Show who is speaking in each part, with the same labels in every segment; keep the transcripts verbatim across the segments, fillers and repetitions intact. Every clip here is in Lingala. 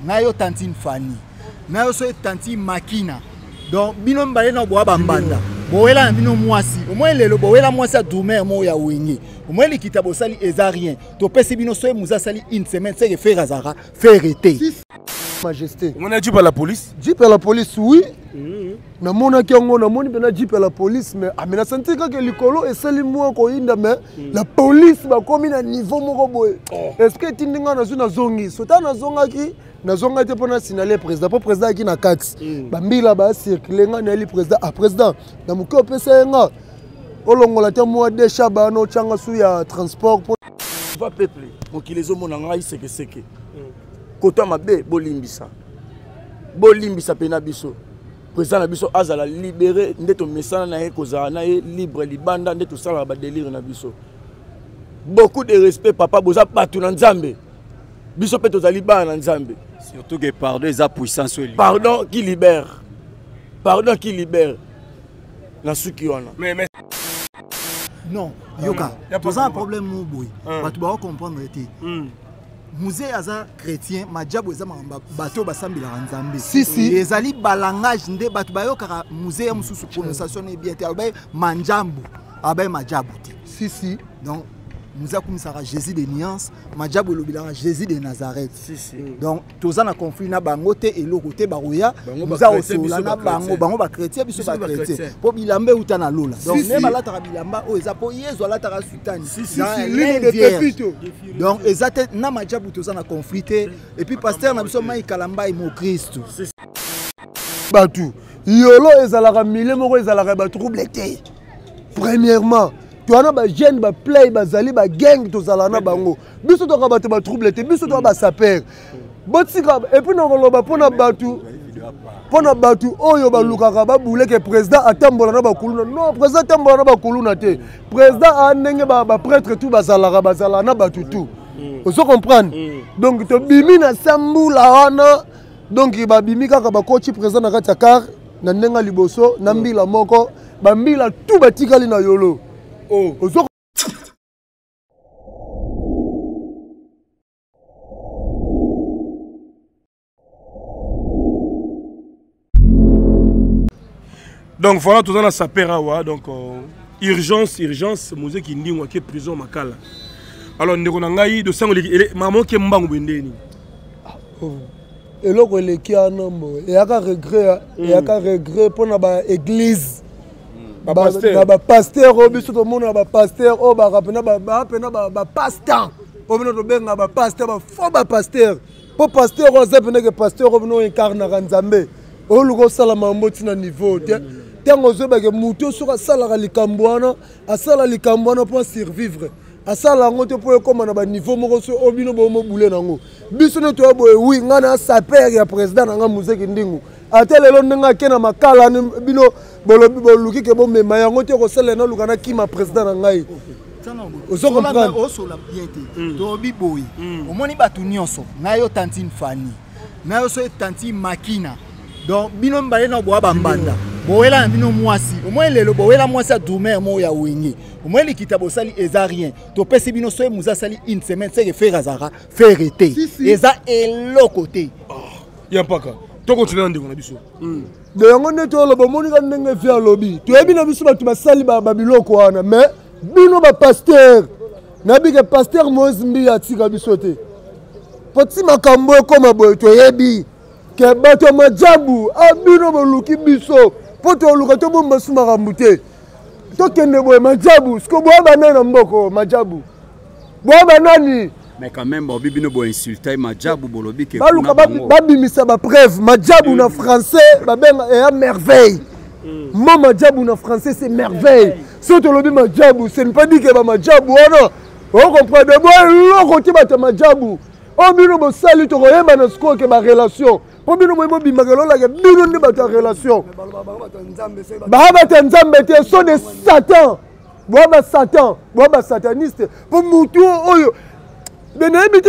Speaker 1: nayo tantine Fanny nayo so tantine Makina donc bino mbale na boa bambanda boela na bino mwasi au moins lelo boela mwasi a doumer mo ya wenge au moins likita bosali ezarien to pesi bino so muza sali une semaine c'est que faire azara faire été
Speaker 2: Majesté.
Speaker 3: On a dit par la police.
Speaker 2: Dit par la police, oui. Na mona ki yango na moni bena dit par la police mais ah mais na senti ka ke likolo et seli moi ko inda mais la police ba komi na niveau moko boy. Est-ce que tindinga na zuna zongi sota na zonga ki na zonga te pona signaler président pour président ki na taxe. Ba mbila ba circuler nga na li président à président na muko pesa nga olongola te moi de chaba no changa su ya transport pour
Speaker 3: va peuple mokilezo mona ngai seke seke. Kota mabe bolimbisa bolimbisa pena biso président na biso azala libéré ndeto mesana na ye kozala na ye libre libanda ndeto sala ba délire na biso beaucoup de respect papa boza batu na nzambe biso pe tozali ba na nzambe
Speaker 4: surtout que pardon eza puissance eli
Speaker 3: pardon qui libère pardon qui libère na suki wana mais mais
Speaker 1: non yoka poza un problème mo boy batu ba comprendre été musée aza chrétien majabu eza bato basambila nzambe
Speaker 2: si si
Speaker 1: ezali balangage nde bato bayokaka musée ya mususu prononciation e bien te abaye manjambu abaye majabu te
Speaker 2: si si
Speaker 1: donc musée akumisaka Jésus de Nuance majabu lobilanga Jésus de Nazareth
Speaker 3: si si
Speaker 1: donc toza na conflit na bango te eloko te baroya muza osola na bango bango ba chrétien biso ba chrétien po bilambe uta na lola donc ne balataka bilamba o eza po yezo alataka sultani
Speaker 2: si si l'une de pépito
Speaker 1: donc ezate na majabu toza na conflit te et puis pasteur na biso mai kalamba mo Christ
Speaker 2: batu yolo ezalaka mille moko ezalaka ba trouble te premièrement tu as ba jeune ba play ba zali ba gang to zala na bango biso to ka ba ba trouble te biso to ba saper botika et puis no loba pona batu pona batu oyo ba lukaka ba boule que président atambola na ba kuluna non président atambola na ba kuluna te président a ndenge ba ba prêtre tout ba zala ba zala na batu tout vous comprenez donc to bimi na sambula wana donc ba bimi kaka ba coach président na kati car na ndenga liboso na mbila moko ba mbila tout batikali na yolo. Oh,
Speaker 3: donc voilà tout ça na saperawa donc euh, urgence urgence musée qui ndingwa ke prison makala alors ndeko na ngai de sango maman ke mbangu bendeni
Speaker 2: eloko eleki ana mbo eyaka regret eyaka regret pona ba église ba pasteur o biso to mona ba pasteur o ba rapena ba ba pena ba pasteur o bino to benga ba pasteur ba fo ba pasteur po pasteur o zepene ke pasteur o bino incarna nzambe o luko sala mamboti na niveau te tango zo ba ke muto suka sala ka likambwana asala likambwana pour survivre asala ngote po ekoma na ba niveau moko so o bino bo mo bule nango biso ne to boye wi ngana saper ya président nga muzeki ndingu atelelo ndenga kena makala bino bolobi boluki ke bo mema yango te ko sala na lukana kima président na ngai ozo comprendre
Speaker 1: osola bien te to biboyi omoni batu nyonso nayo tantine Fanny nayo so tantine Makina donc bino mbale na boa bambanda boela na bino mwasi au moins lelo boela mwasi a doumer mo ya wenge au moins likita bosali ezarien to pesi bino so muza sali une semaine c'est que faire azara faire été eza eloko te
Speaker 3: ya mpaka to continuer ndeko na biso
Speaker 2: de yango ne to lo bomoni ka ndenge via lobby to yebi na biso batu basali ba biloko wana mais bino ba pasteur na bige pasteur Moïse mbi atika biso te poti makambo ekoma boye to yebi ke bato majabu abino boluki biso poto luka to bomba suma rambute to kende boye majabu sko boya banana mboko majabu boya banani
Speaker 4: mais quand même bon bibino bo insulter majabu bolobi ke
Speaker 2: baluka babimisa ba preuve majabu na français ba benga et merveille mo majabu na français c'est merveille soto lobi majabu c'est ne pas dire que ba majabu wana on comprend de boy loko ti ba majabu o bino bo sali to koyeba na sko ke ba relation po bino mo bimagelo la ke bino ndi ba ta relation ba ba ta nzambe te so de satan bo ba satan bo ba sataniste po mutu oyo
Speaker 4: merci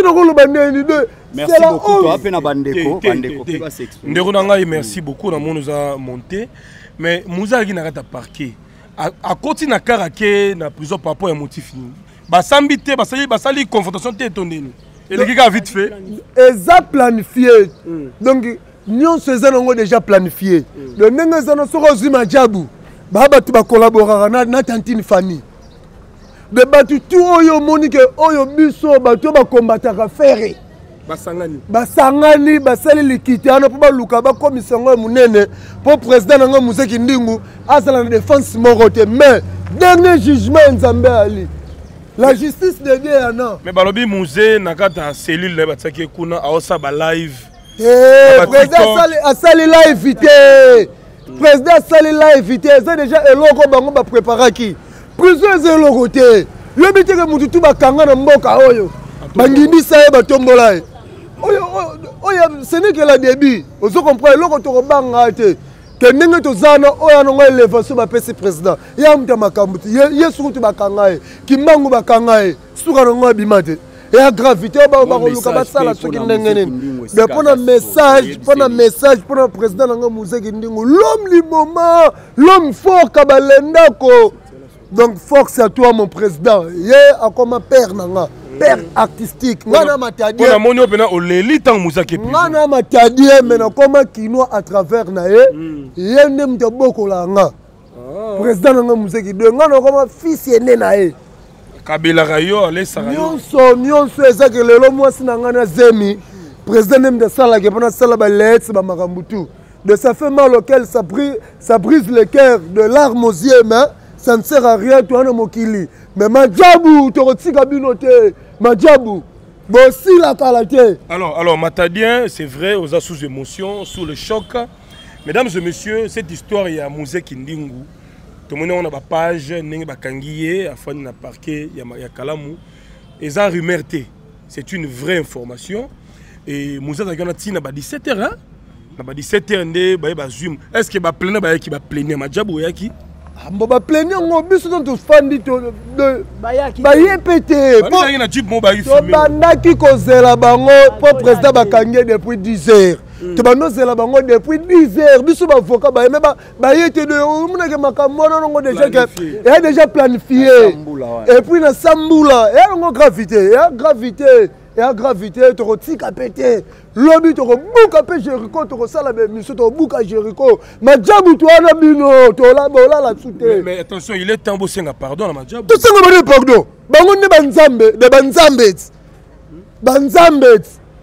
Speaker 4: beaucoup toi pe na bandeko bandeko pe ba s'exprimer
Speaker 3: ndeko na ngai merci beaucoup na mon nous a monté mais muza ki na kata parquet a koti na karake na prison par rapport à motif ni ba sambi te ba sali ba sali confrontation te tondeni
Speaker 5: Et les gars vite fait.
Speaker 2: Eza planifié. Donc nous faisons déjà planifié. Le nengazana sera zima jabu. Baba tu vas collaborer na na tantine Fanny. De batu tout oyo monique oyo biso batu ba combattre faire.
Speaker 5: Basangani.
Speaker 2: Basangani basali likiti ana po ba luka ba commission munene pour président nga Muzeki Ndingu azala na défense morote mais dernier jugement Nzambe ali. La justice de Dieu ana.
Speaker 5: Mais balobi musée nakata cellule le bataki kuna aosa ba live.
Speaker 2: Eh président sali asali live vite. Président sali live vite c'est déjà eloko bango ba préparer qui. Plusieurs eloko te. Le biti ke mutu ba kanga na mboka oyo. Bangindisa e batombola e. Oyo oyo ce n'est que la début. Vous comprenez eloko to banga te. Que ndenge tozana oyo no élévation ba pesi président. Ya mta makambuti. Yesu to bakanga e. Kimbangu bakanga e. Suka no ngabimate. Et la gravité, on va reluka basala soki ndenge nini. Mais pour un message, pour un message pour le président Nanga Muzeki Ndingu, l'homme du moment, l'homme fort kabalenda ko. Donc force à toi mon président. Yé a comme père Nanga, père artistique. Ngana matadie.
Speaker 5: On a moni opena oleli tang Muzeki.
Speaker 2: Ngana matadie mais na comme kino à travers na ye. Yé ndem te boko la nga. Président Nanga Muzeki Ndingu ngana comme fils aîné na ye.
Speaker 5: Kabila Rayo, allez, ça va.
Speaker 2: Nyonso, nyonso, ezaki lelo mwasi na ngana zemi. Président même de Sala, qui pendant Sala Balets, Bamarambutu. De ça fait mal auquel ça brise, ça brise le cœur de larmes aux yeux, mais ça ne sert à rien, toi, non, Mokili. Mais Madjabou, tu retires Kabinote, Madjabou. Bon, si la qualité.
Speaker 5: Alors, alors, Matadien, c'est vrai, aux sous émotion, sous le choc. Mesdames et messieurs, cette histoire, il y a Muzeki Ndingu. Tout le monde a une page, il y a un parquet, il y a Kalamu. Et ça, rumeur, c'est une vraie information. Et Moussa Zagana a dix-sept heures. Il dix-sept heures, est-ce qu'il va plaindre qui va plaindre Madjabou Yaki?
Speaker 2: On va plaindre, on va plaindre tous les fans de Bayepete. Pour président Bakangi depuis dix heures. Tu vas nous dire depuis dix heures. Bisous avocat bah mais bah bah il était de on a que makamona on a déjà il a déjà planifié. Et puis na Samboula et on a gravité et a gravité et a gravité tu retires capété. Lobby tu rebuka pe Jericho tu resala be mission tu buka Jericho. Madjabou tu ana bino tu la bola la soute.
Speaker 5: Mais attention il est temps bosser pardon na Madjabou.
Speaker 2: Tu sais comment pardon. Bango ne banzambe de banzambe. Banzambe.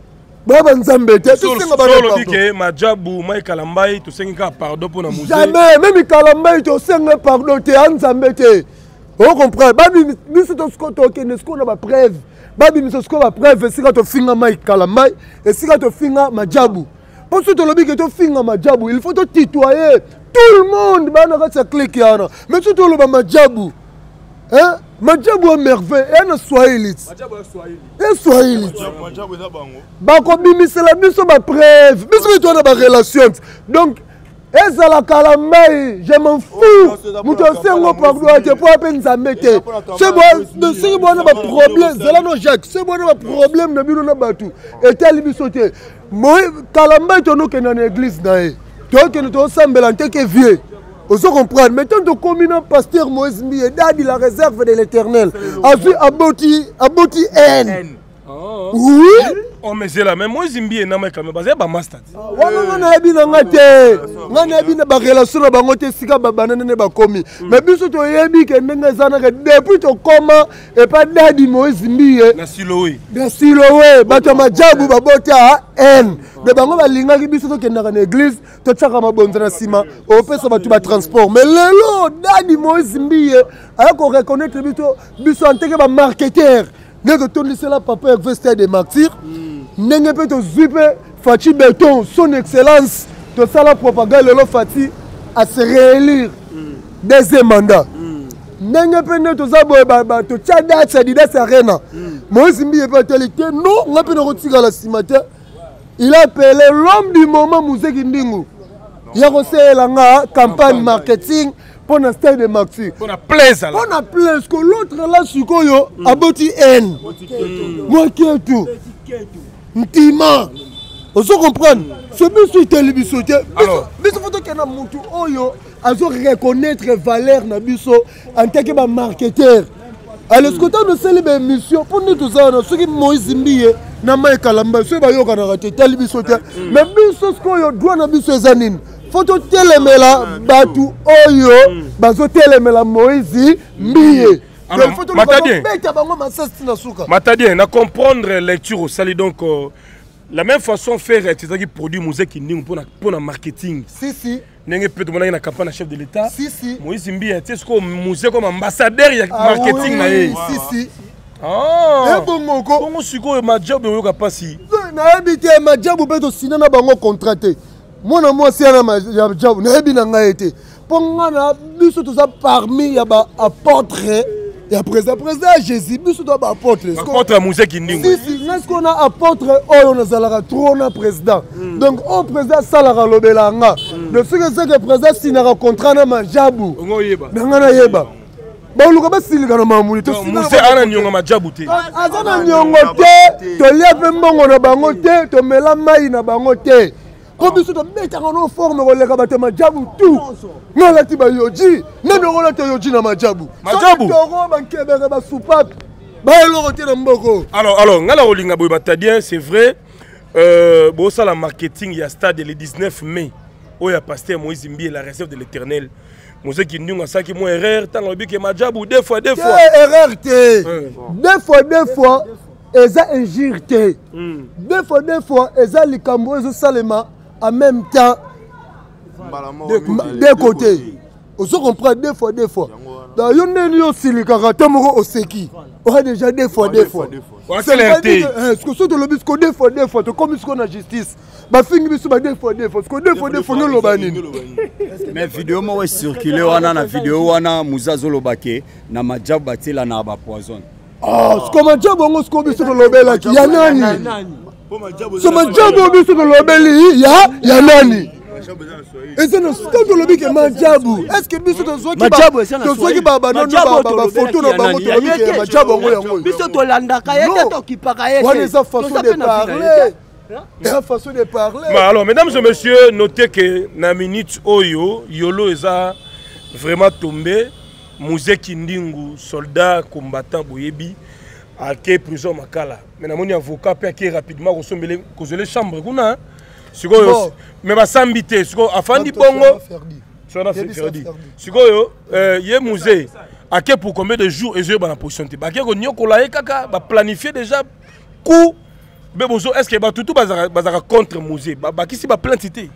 Speaker 2: Baba Nzambe te tout singa bana
Speaker 5: pardon. Que Madjabou Mai Kalambai tout singa pardon pour na musée.
Speaker 2: Jamais même Kalambai tout singa pardon te Nzambe te. On comprend. Babi biso to sko to ke nesko na ba preuve. Babi biso sko ba preuve sika to finga Mai Kalambai et sika to finga Madjabou. Pour ce to lobi que to finga Madjabou, il faut to tutoyer tout le monde bana ka sa clique yana. Mais tout lo ba Madjabou. Hein? Madjabou est merveille, et un Swahili.
Speaker 5: Madjabou est Swahili.
Speaker 2: Et Swahili.
Speaker 5: Madjabou est bango.
Speaker 2: Bako bimi c'est la biso ba preuve. Biso to na ba relation. Donc eza la Kalambai, je m'en fous. Muto sengo pardon te pour appeler Nzambe te. C'est bon, c'est bon na ba problème, zela no Jacques. C'est bon na ba problème na bino na batu. Et tel biso te. Moi Kalambai to no ke na église na e. To ke no to sambela te ke vieux. Vous comprenez, mais tant que communant pasteur Moïse Mbiye, Dadi la réserve de l'éternel, a vu abouti, abouti haine. Oui.
Speaker 5: Oh mais c'est là, mais Moïse Mbiye n'a pas quand même basé ba master.
Speaker 2: Wana na ebi na ngate, ngana ebi na ba relation na bango te sika ba banana ne ba komi. Mais biso to yebi ke ndenge zana ke depuis to koma et pas Dadi Moïse Mbiye.
Speaker 5: Na Siloé.
Speaker 2: Na Siloé, bato Madjabou ba bota haine. De bango ba linga ki biso to kenda na église, to tsaka mabonza na sima, o pesa bato ba transport. Mais lelo Dadi Moïse Mbiye a ko reconnaître biso biso en tant que ba marketeur. Nego tondi cela papa avec veste de martyr. Nenge pe to zupe Fati Béton, son excellence, to sala propagande lelo Fati à se réélire deuxième mandat. Nenge pe ne to zabo ba to tchada tchadida arena. Moïse Mbiye pe télé non, on a pe rotiga la cimetière. Il a appelé l'homme du moment Muzeki Ndingu. Il a reçu la campagne marketing pour un style de marketing.
Speaker 5: Pour la plaise.
Speaker 2: Pour la plaise. Que l'autre là, Sukoyo, a boti haine. Moi qui est tout. Ntima. Vous comprenez? Ce monsieur est télévision. Mais ce photo qu'il y a mon tout, Oyo, a reconnaître valeur na biso en tant que marketeur. Alors, ce que tu as de célébrer mission pour nous tous, ceux qui Moïse Mbiye, na mai kalamba so ba yoka na te tali biso te mais biso sko yo droit na biso ezanine faut telemela batu oyo bazo telemela Moïse Mbiye.
Speaker 5: Alors, Matadien,
Speaker 2: Matadien,
Speaker 5: na comprendre lecture au sali donc euh, la même façon faire c'est ça qui produit musique qui pour pour le marketing.
Speaker 2: Si si.
Speaker 5: N'engé peut demander na campagne chef de l'État.
Speaker 2: Si si.
Speaker 5: Moïse Mbiye, tu sais ce musique comme ambassadeur il marketing na yé.
Speaker 2: Si si.
Speaker 5: Ah.
Speaker 2: Et bon moko.
Speaker 5: Bon siko ma job yo ka passi.
Speaker 2: Na habité ma job beto sina na bango contraté. Mona moi si na ma job na hebi na ngaete. Pongana biso to ça parmi ya ba apôtre. Et après ça, président Jésus, nous doit apôtre.
Speaker 5: Apôtre à musique qui
Speaker 2: Si, si, est-ce qu'on a apôtre, on a Zalara, trône président. Donc, au président Salara Lobelanga. De ce que c'est que le président Sinara contrat na Majabou. Nangana Yeba. Bon, le gars, c'est le gars de Mamouli.
Speaker 5: Moussé Ana Nyonga Majabou.
Speaker 2: Azana Nyonga te, to lève mbongo na bango te, to mela mai na bango te. Comme si tu mets en forme, on va te Majabu tout. Non, là tu vas yoji. Même on va te yoji na Majabu.
Speaker 5: Majabu. Alors, alors, ngala olinga boy batadien, c'est vrai. Euh, bon ça la marketing, il y a stade le dix-neuf mai. Où il y a pasteur Moïse Mbiye la réserve de l'Éternel. Mose qui nous a ça qui mon erreur, tant on dit que Majabu deux fois deux fois.
Speaker 2: Erreur te. Deux fois deux fois. Eza injure te. Deux fois deux fois eza likambo ezo salema. En même temps, deux côtés. On se comprend deux fois, deux fois. Dans une année aussi, les karatamoro au seki. On a déjà deux fois, deux fois.
Speaker 5: C'est l'air-té.
Speaker 2: Ce que c'est de l'obisco deux fois, deux fois. Comme ce qu'on a justice. Bah, fini deux fois, deux fois. Parce que deux fois, deux fois, nous l'obani.
Speaker 4: Mais vidéo, moi, circulé, on a la vidéo, on a Mouzazo Lobake, na Majab Batila na ba poison.
Speaker 2: Ah, ce qu'on m'a dit, on se connaît sur l'obéla qui y a nani. Ce qu'on m'a dit, on se connaît l'obéli, il y a, il y a nani. Et c'est le stade de l'obéli qui est Majabu. Est-ce que biso to zo ki ba to zo ki ba ba non ba ba photo na bango to l'obéli qui est Majabu ngo yango.
Speaker 6: Biso to landaka yete to ki paka yete.
Speaker 2: On est en façon de parler. La façon de parler.
Speaker 5: Mais alors, mesdames et messieurs, notez que dans la minute Oyo, Yolo est vraiment tombé. Mouzé Kindingu, soldat, combattant, Boyebi, à quai prison Makala. Mais mon avocat peut acquérir rapidement cause les chambres. Mais ma sambité, afin de bongo. Ça a fait ferdi. Sikoyo, yé Mouzé, à quai pour combien de jours et je vais dans la position. Bah quai qu'on y a collé kaka, bah planifier déjà coup. Est-ce que bah tout tout bazara contre Mouzé, bah qui si bah plainte cité.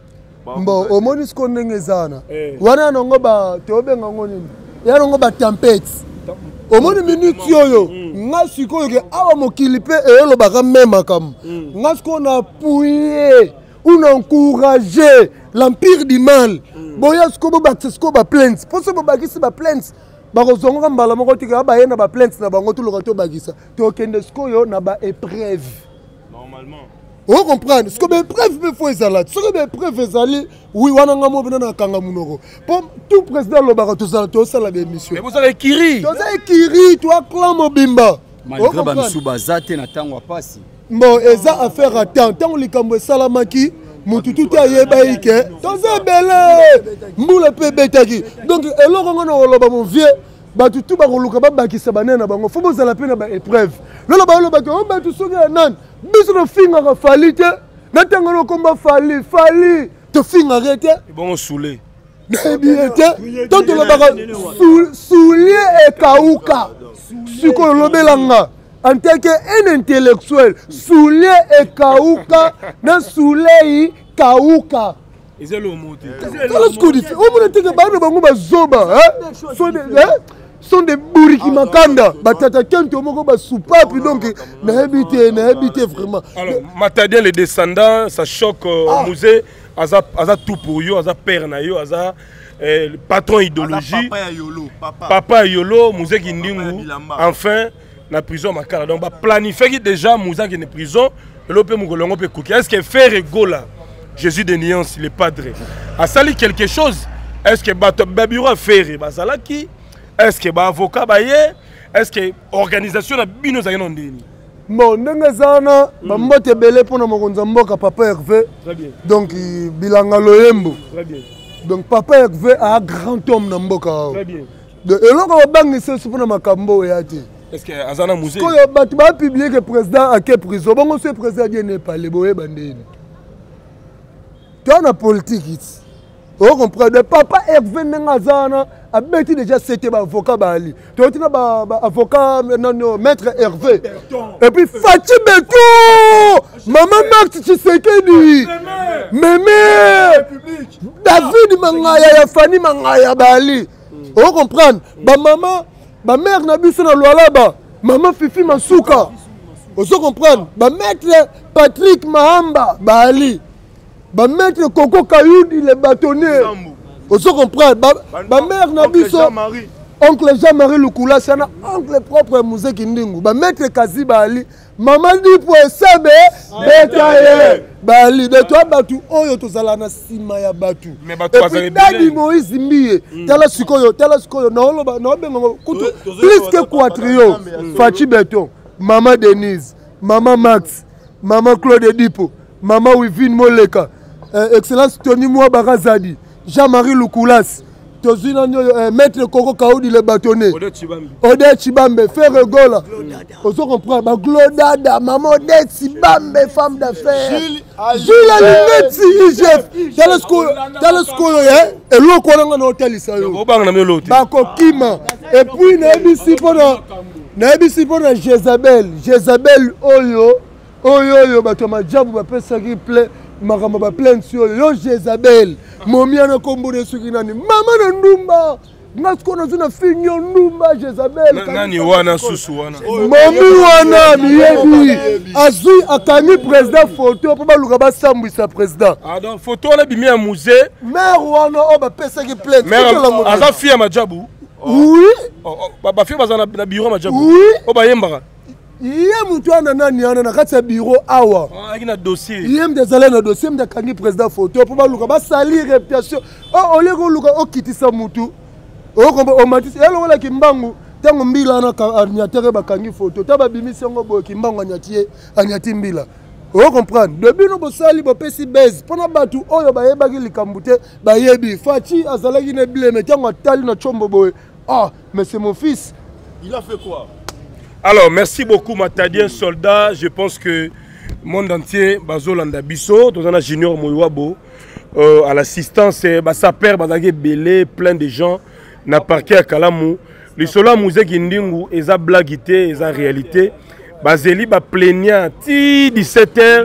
Speaker 2: Bon, au moins ce qu'on est zana. Wana nongo ba tobe ngoni. Ya nongo ba tempête. Au moins une minute yoyo. Nga sikoyo ke awa mokili pe e lo ba même kam. Nga ce qu'on a appuyé ou encouragé l'empire du mal. Boya ce ko ba ce ko ba plainte. Pour ce ba ki si ba plainte. Ba ko zonga mbala moko tika ba yena ba plainte na bango tout le rato ba gisa. To kende skoyo na ba épreuve.
Speaker 5: Normalement.
Speaker 2: Vous comprenez? Ce que mes preuves me font ça. Ce que mes preuves sont oui, on a un mot dans Kanga Munoro. Pour tout président le baron, tout ça, tout ça la démission.
Speaker 5: Mais vous avez Kiri.
Speaker 2: Tout ça Kiri, toi clame Bimba.
Speaker 4: Malgré Bamisuba Zate na tango pasi.
Speaker 2: Bon, et ça affaire à temps, tant les Kambo Salamaki, Mututu Tayebaïke, tout ça belé. Moule pe betaki. Donc, et là on a le mon vieux. Bah tout tout bah on le bah qui s'abonne na bango. Faut vous la peine bah épreuve. Là là bah le bah on bah tout ça nan. Biso no finga ka falite. Na tanga no komba fali fali. To finga arrêté.
Speaker 5: Bon soulé.
Speaker 2: Mais bien été. Tant le bah soulier et kauka. Siko lobelanga. En tant qu'un intellectuel, soulier et kauka na soulei kauka.
Speaker 5: Ils ont le mot.
Speaker 2: Qu'est-ce qu'on dit? On me dit que bah no bango ba zoba, hein? So de hein? Sont des bourriki makanda batata kento moko ba soupape donc na habité na habité vraiment.
Speaker 5: Alors Matadien les descendants ça choque euh, Mouzé aza aza tout pour yo aza père na yo aza euh, patron idéologie
Speaker 3: papa Yolo papa
Speaker 5: papa Yolo Mouzé Kindingu enfin na prison Makala donc ba planifier déjà Mouzé qui est prison le pe mongolongo pe kuki est-ce que faire gola Jésus de Nuance le padre a sali quelque chose est-ce que bato babiro faire bazala qui est-ce que ba avocat ba ye est-ce que organisation na bino za ndeni
Speaker 2: bon ndenge zana ba mbote belé pona mokonza mboka papa Hervé
Speaker 5: très bien
Speaker 2: donc bilanga loyembo
Speaker 5: très bien
Speaker 2: donc papa Hervé a grand homme na mboka
Speaker 5: très bien
Speaker 2: de eloko bangi se pona makambo ya te
Speaker 5: Est-ce que Azana Mouzé
Speaker 2: tu vas publier que le président a quelle prison? Bon, ce président n'est pas les boyés bandés. Tu as la politique ici. Vous comprenez? Papa Hervé Nengazana a bêti déjà c'était avocat Bali. Tu as un avocat maître Hervé. Et puis Fatih Beto, maman Marc Tshisekedi, Mémé, David Mangaya, Fanny Mangaya Bali. Vous comprenez? Ma maman, ma mère n'a bu sur la loi là-bas. Maman Fifi Masuka. Vous comprenez? Ma maître Patrick Mahamba Bali. Ma maître Coco Kayoudi le bâtonnier. Vous comprenez? Ma mère n'a bu sur oncle Jean-Marie Lukula, c'est un oncle propre musée Kindingu. Ma maître Kazi Bali. Maman dit pour Sebe, Betaye, Bali, de toi Batu, Oyo Tozalana Simaya Batu. Et puis Dadi Moïse Mbiye, Tala Sukoyo, Tala Sukoyo, non, non, non, plus que Quatrio, Fatih Beton, Maman Denise, Maman Max, Maman Claude Edipo, Maman Wivine Moleka, Excellence Tony Mouabarazadi, Jean-Marie Loukoulas. Euh, maître Koko Kaoudi le bâtonnet. Odette Chibambe, Frère Gola. On se comprend. Glodada, maman Odette Chibambe, femme d'affaires. Jules Alineti, I G F. Telesco, et l'eau qu'on a dans l'hôtel. Bako Kima. Et puis, Nabisi pour la Jézabel. Jézabel Oyo. Oyo, Batoma Djabou, Bapesagri Play. Marama ba plein sur yo Jézabel momi ana kombo de sukinani mama na ndumba ngasko na zuna finyo ndumba Jézabel
Speaker 5: nani wana susu wana
Speaker 2: momi wana miyebi azui akani président photo pour baluka ba sambwisa président
Speaker 5: ah donc photo na bimi ya musée
Speaker 2: maire wana o ba pesa ki plainte
Speaker 5: maire aza fia Madjabou
Speaker 2: oui
Speaker 5: ba fia bazana na bureau Madjabou
Speaker 2: oui
Speaker 5: o ba yembaka
Speaker 2: iye mutu ana nani ana na kati ya bureau awa
Speaker 5: aki na dossier
Speaker 2: iye mdezala na dossier mdakangi président photo po baluka basali réputation o ole ko luka okitisa mutu o kombo o matisi elo wala kimbangu tango mbila na animateur bakangi photo taba bimisi ngo boye kimbangu anyati anyati mbila o comprendre depuis no bosali bo pesi base pona batu oyo bayebaki likambute bayebi Fachi azalaki ne bleme tango atali na chombo boye ah mais c'est mon fils
Speaker 3: il a fait quoi?
Speaker 5: Alors, merci beaucoup, Matadien Soldat. Je pense que le monde entier, Bazolanda Bisso, dans un Junior Moyouabo, euh, à l'assistance, sa père, Bazagé Belé, plein de gens, n'a parqué à Kalamou. Le sola Mouzé Gindingu, et sa blaguité, et sa réalité. Bazeli, ba plaignant, ti dix-sept heures.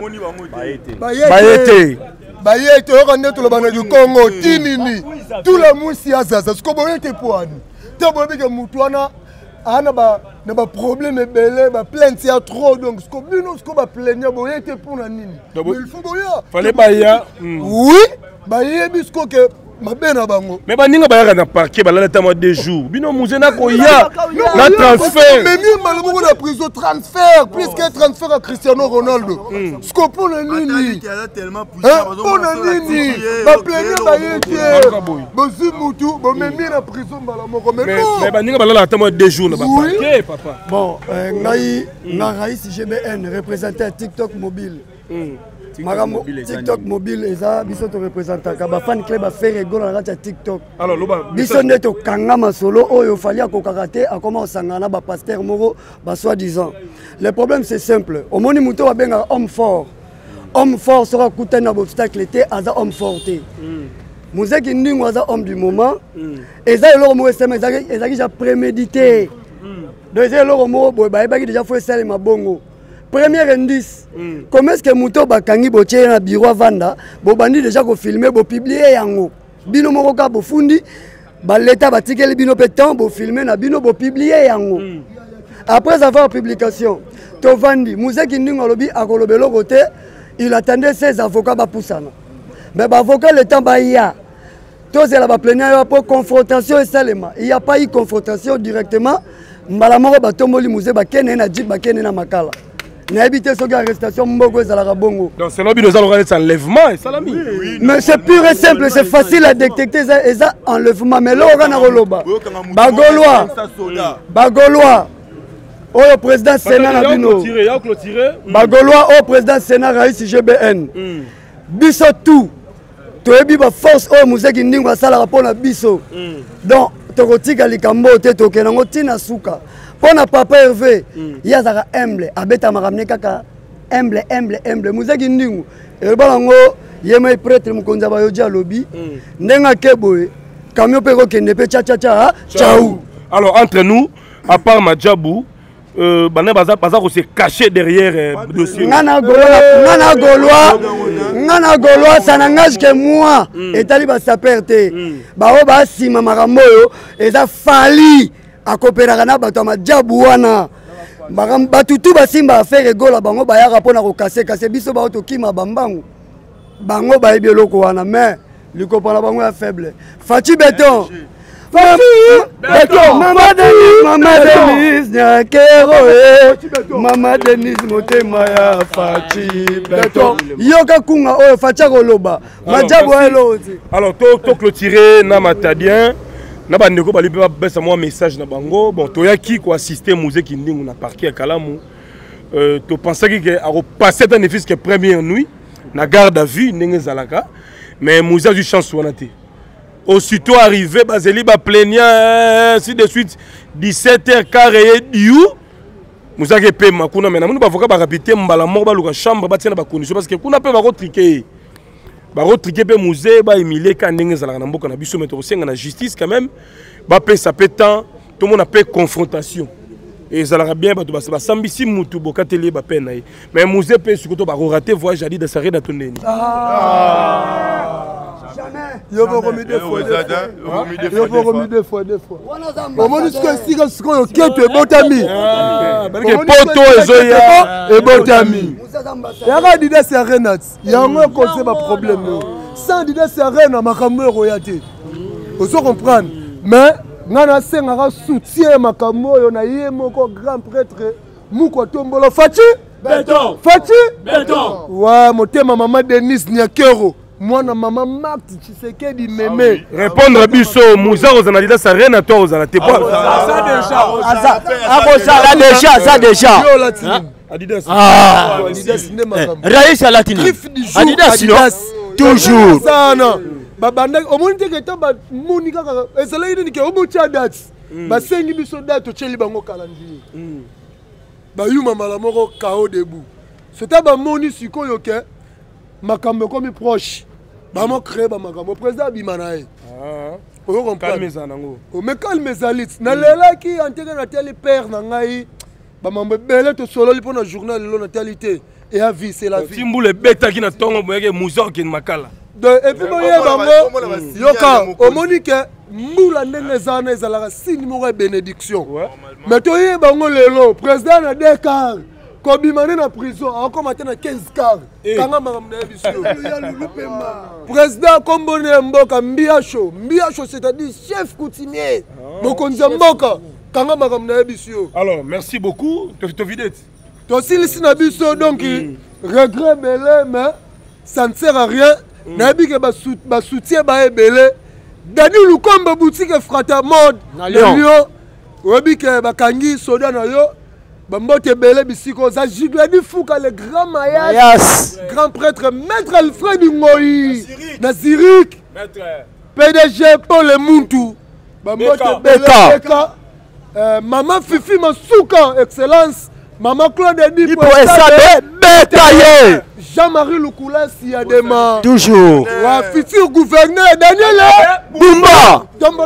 Speaker 5: Bayete.
Speaker 2: Bayete, on est tout le monde du Congo, Tinini. Tout le monde s'y a ça. Ce qu'on veut être pour nous. Tant que Moutouana. Ah na ba na ba problème belé ba plainte il y a trop donc ce qu'on bino ce qu'on va plaigner bon était pour la nini mais il faut boya
Speaker 5: fallait ba ya
Speaker 2: oui ba yebi ce que ma bena bango
Speaker 5: mais ba ninga ba ya na parquet ba la tamo deux jours bino musé na ko ya na transfert
Speaker 2: mais mi malgré la prison transfert plus que transfert à Cristiano Ronaldo ce qu'on pour la nini
Speaker 3: tellement poussé
Speaker 2: pour la nini ba plaigner ba yete bozu mutu bo mais mi na prison ba la moko mais non
Speaker 5: mais ba ninga ba la tamo deux jours na ba parquet papa
Speaker 6: bon ngai na Raïs G B N représentant TikTok mobile Magambo TikTok mobile eza biso to représenter ka ba fan club a faire rigolo na kati ya TikTok.
Speaker 5: Alors loba
Speaker 6: biso neto kangama solo oyo fali akokakate a comment sangana ba pasteur moko ba soi-disant. Le problème c'est simple. Au moni muto wa benga homme fort. Homme fort sera kutana na obstacle té aza homme forté. Muzeki ndingo aza homme du moment. Eza eloko mo sema ezaki ezaki ja prémédité. Deuxième eloko mo boy ba ebaki déjà faut sale mabongo. Premier indice, mm. Comment est-ce que Mouto Bakangi Boche na bureau Vanda, Bobandi déjà ko filmer, bo publier yango. Bino moroka bo fundi, ba l'état ba tikeli bino pétan, bo filmer na bino bo publier yango. Mm. Après avoir publication, to Vandi, Mouzeki Ndingo lobi akolobelo côté, il attendait ses avocats ba poussana. Mais ba avocat le temps ba ya. Tous la ba plénière pour confrontation et salema. Il n'y a pas eu confrontation directement. Mbala moko ba tomboli Mouzé ba kene na djib ba kene na makala. Na évité ce arrestation mboko ezalaka bongo.
Speaker 5: Donc c'est l'objet de ça enlèvement et salami.
Speaker 6: Mais c'est pur et simple, c'est facile à détecter ça et ça enlèvement mais là on a roloba. Bagolois. Bagolois. Oh le président Sénat na bino. Bagolois au président Sénat Raïs G B N. Biso tout. Toyebi ba force oh Mouzeki Ndingo asala rapport na biso. Donc tokotika likambo te tokenango tina suka. Pona papa Hervé, il y a ça humble, abeta maramne kaka humble humble humble. Muzaki ndingu. Et balango yema prêtre mukonza ba yoja lobby. Ndenga keboy, camion peko kende pe cha cha cha. Ciao.
Speaker 5: Alors entre nous, à part Madjabou, euh bana baza baza ko se cacher derrière euh, dossier.
Speaker 6: Ngana Goloa, ngana Goloa, ngana Goloa ça n'engage que moi. Et tali ba saperte. Ba o ba sima makambo yo, eza fali a coopérer na bato Madjabou wana. Batutu basimba affaire gola bango bayaka pona ko kasser kasser biso ba to kima bambangu. Bango ba ebieloko wana mais likopa na bango ya faible. Fati Béton. Fati Béton, Mama Denise, Mama Denise Nyakero eh. Mama Denise motema ya Fati Béton. Yoka kunga o Fati koloba. Madjabo eloti.
Speaker 5: Alors to to clôturer na matadien. Na bandeko bali pe besa moi message na bango bon toyaki ko assister musée kindingu na parquet à Kalamu euh to pensaki que a repasser un office que première nuit na garde à vue ndenge zalaka mais musée a eu chance wana te aussitôt arrivé bazeli ba plaignant ainsi de suite dix-sept heures carré diou musée ke pe makuna mais na munu ba avocat ba rapiter mbala moko ba luka chambre ba tina ba condition parce que kuna pe ba ko triquer ba retriquer pe musée ba humilier ka ndenge zalaka na mboka na biso mais to senga na justice quand même ba pe ça peut temps tout le monde appelle confrontation et zalaka bien ba to ba sambisi mutu boka télé ba pe na mais musée pe sukoto ba rater voyage ali de saré na toneni
Speaker 2: jamais yo bo remis deux fois yo bo remis deux fois deux fois au moins jusqu'à sika siko yo keto e botami
Speaker 5: ba ke poto ezoya
Speaker 2: e botami yaka dida serenat yango cause ba problème sans dida serena makambo royauté oso comprendre mais ngana sengaka soutien makambo yo na ye moko grand prêtre muko tombolo Fati Béton Fati Béton ouais motema Mama Denise Nyakero mwana Mama Marthe Tshisekedi meme
Speaker 5: répondre biso muza ozana dida sarena to ozana te pas
Speaker 3: ça déjà
Speaker 7: ça déjà ça déjà
Speaker 5: Adidas.
Speaker 7: Ah,
Speaker 2: Adidas ne makambo.
Speaker 7: Raïs à latine. Adidas non. Toujours.
Speaker 2: Ça non. Babanda au moins te que ba moni kaka ezala yini ke obucha date. Ba sengi biso date cheli bango calendrier. Ba yuma mala moko kao debout. C'était ba moni sikoyo ke makambo comme proche. Ba mo créer ba makambo président bimanae. Ah. O comprendre.
Speaker 5: Calme ça nango.
Speaker 2: O me calme zalit. Na lela ki anteka na tele père na ngai. Ba mambe bele to solo li pona journal lo natalité et à vie c'est la vie
Speaker 5: Timbule beta ki na tongo boyeke muzo ki makala
Speaker 2: de et puis boye bango yoka o monique mbula ndenge zana ezalaka signe moko bénédiction mais to ye bango lelo président na deux quarts ko bimane na prison encore maintenant quinze quarts kanga makambo na biso ya lupema président kombone mboka mbiacho mbiacho c'est-à-dire chef coutumier mokonzi mboka.
Speaker 5: Alors, merci beaucoup. Tu te vides.
Speaker 2: Tu as aussi na biso donc regret belé mais ça ne sert à rien. Nabi ke ba soutien ba belé. Dani Lukomba boutique frata mode. Lion. Obi ke ba kangi soda na yo. Ba mbote belé bisiko za Jigladi Fouka le grand Mayas. Grand prêtre maître Alfred Ngoyi. Na Zurich. Maître P D G Paul Muntu. Ba mbote belé. Euh, Maman Fifi Masuka, excellence. Maman Claude Edi pour
Speaker 7: bétaillé.
Speaker 2: Jean-Marie Lukula Siadema.
Speaker 7: Toujours.
Speaker 2: Ouais, futur gouverneur Daniel
Speaker 7: Bumba.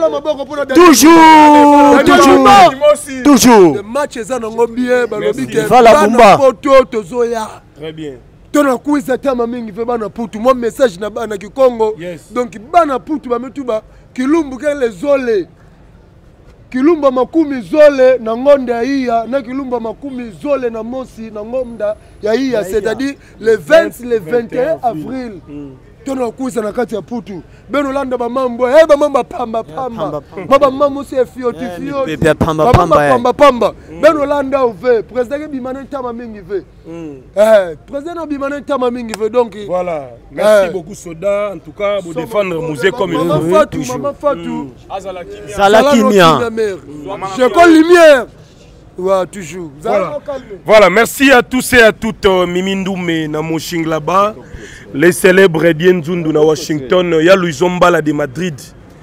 Speaker 7: Toujours. Toujours. Toujours.
Speaker 2: Le match est en bien.
Speaker 7: Voilà Bumba.
Speaker 5: Très bien.
Speaker 2: Tona kuisa tama mingi fe bana putu moi message na bana ki Congo. Donc bana putu ba metuba kilumbu ke les olé. Kilumba makumi zole na ngonde ya iya na kilumba makumi zole na mosi na ngomda ya iya c'est-à-dire le vingt le vingt et un avril tona kuisa na kati ya putu beno landa ba mambo eh ba mamba pamba pamba baba mambo se fioti fioti
Speaker 7: pamba pamba
Speaker 2: pamba pamba beno landa ove président bimane tama mingi ve eh président bimane tama mingi ve donc
Speaker 5: voilà merci beaucoup Soda en tout cas pour défendre musée comme il
Speaker 2: faut maman Fatou maman Fatou
Speaker 7: Salakimia
Speaker 2: je colle lumière. Ouais, toujours.
Speaker 5: Voilà. Voilà, merci à tous et à toutes. Uh, Mimindoume na Moshing là-bas. Les célèbres Dienzundu na Washington. Il y a Louis Zombala de Madrid.